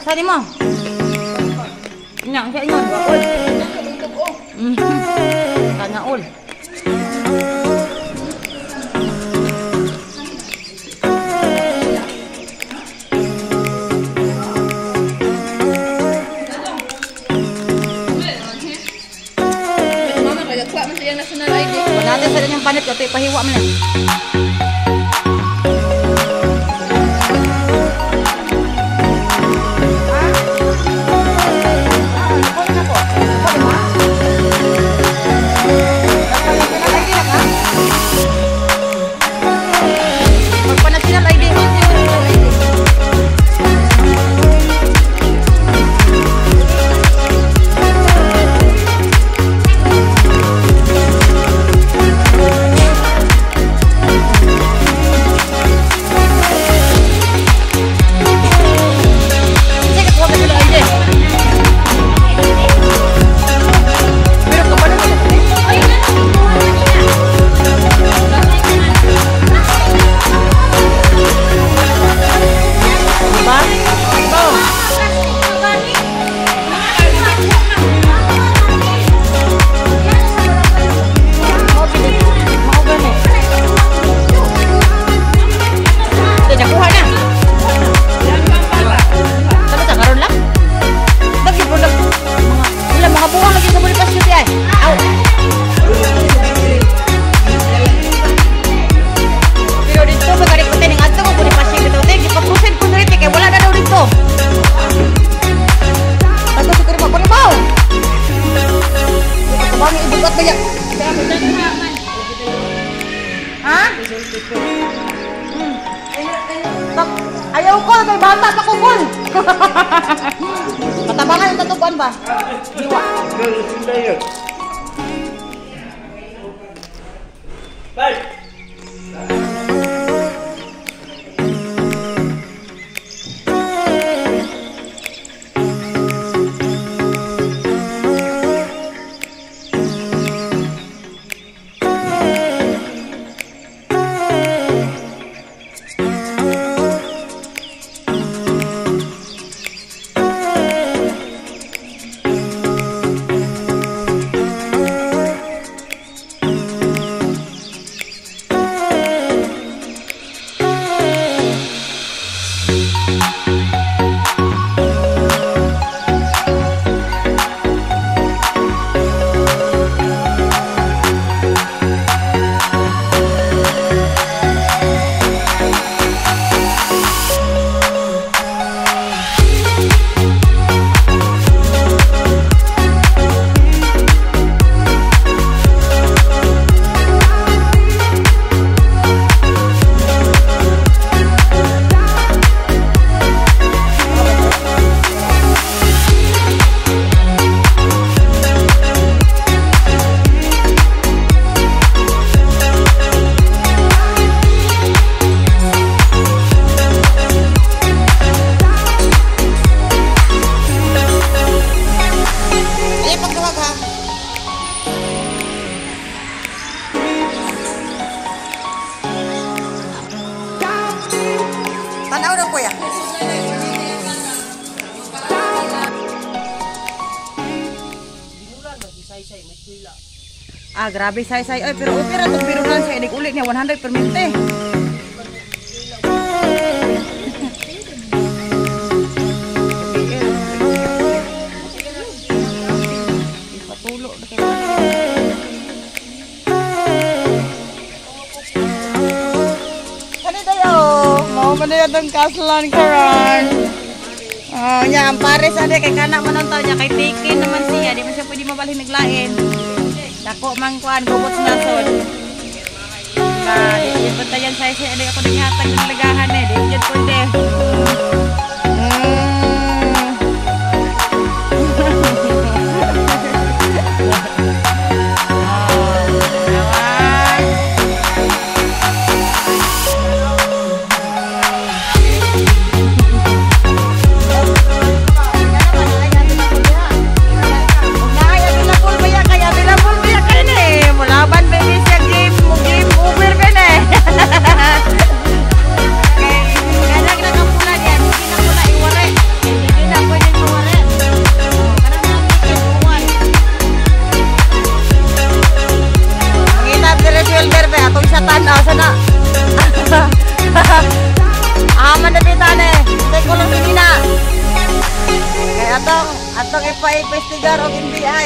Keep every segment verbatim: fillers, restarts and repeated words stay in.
Saan mo? Nyang, siya yun. Bakol. Sana all. National I D. Kung natin sa yung panit, ito ipahiwa mo na. Magpa-national I D. Ayaw ko, kay bata pa kukul. Patabangan yung tatubuan ba? Diwa. Bye. Tanaw daw kuya. Ah, grabe say-say. Ay, pero okay ra to pero lang sa inig ulit niya one hundred per minute. Ipatulo na kayo. Mana yung kaslan karan? Oh, nya ang pares ade kay kana manontaw niya kay tikin naman siya, di man siya pwede mabalhin naglain. Dako man kuan gubot na sod. Nah, di bantayan saya siya ade ako naghatag ng lagahan eh, di jud pwede. Kadang-kadang pulang yan. Popular og N B I.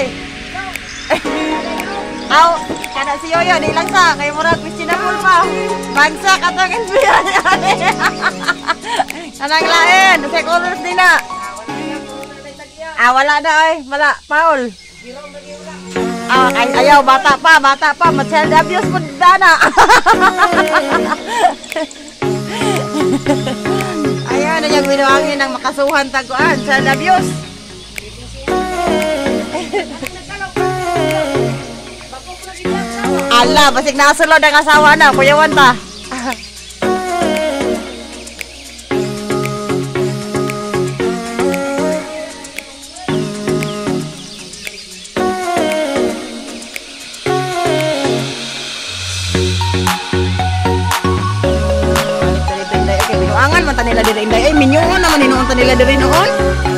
Aw, kada si Yoyo di lang sa kay murag questionable pa. Bangsa katong N B I. Anang lain, sa colors din na. Ah, wala na ay, wala, Paul. Ah, ay, ayaw, bata pa, bata pa, ma-child abuse mo dana. Ayan, na yung binuangin ng makasuhan taguan, child abuse. Ala, basig nasulod ang asawa na, Kuya Wanta. Binuangan man ta nila diri inday ay minyoon naman hinuon ta nila diri noon.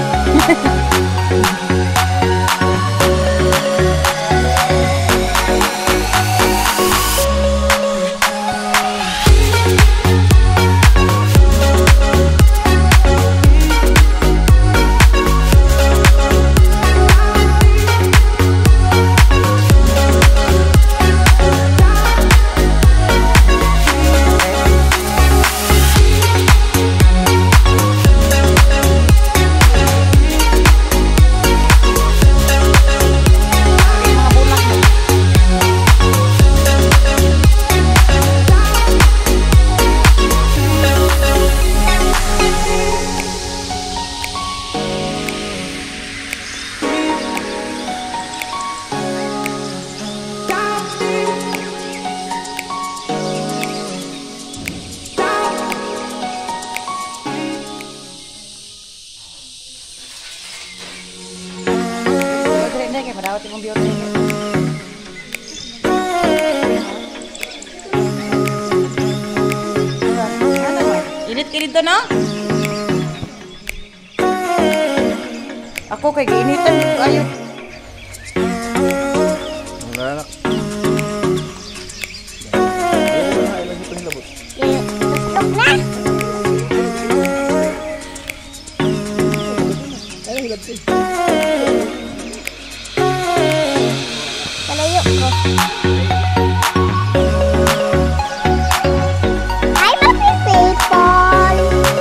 Kayak pada waktu mobil ini. Init kayak dito no? Ako kayak ginitan ayo. Enggak enak. Kalayo ko. Hi, Mami People!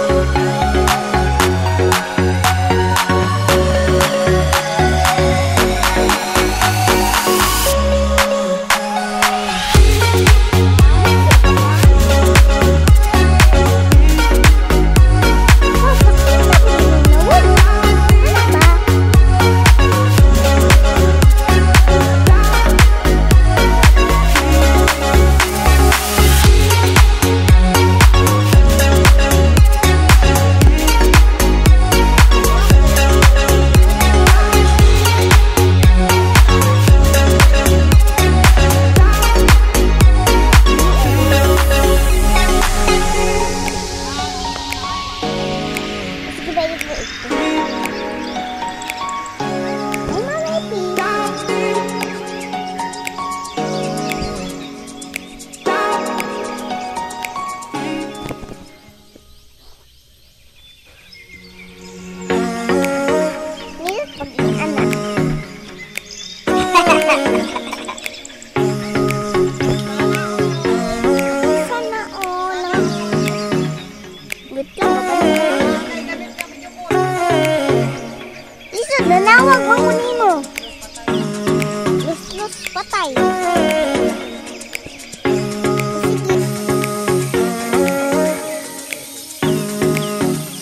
Nanawag mangunin mo. Lus-lus patay.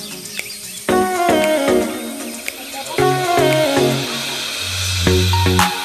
Sige.